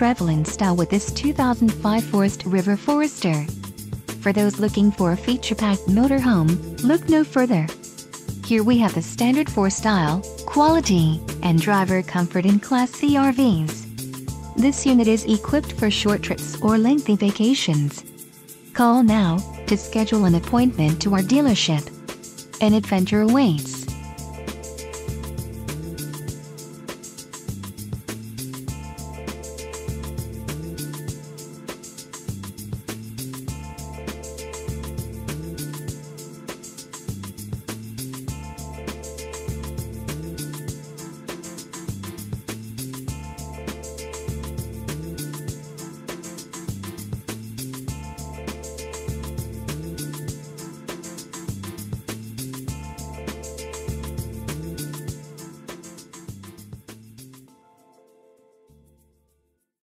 travel in style with this 2005 Forest River Forester. For those looking for a feature-packed motorhome, look no further. Here we have the standard for style, quality, and driver comfort in Class C RVs. This unit is equipped for short trips or lengthy vacations. Call now to schedule an appointment to our dealership. An adventure awaits.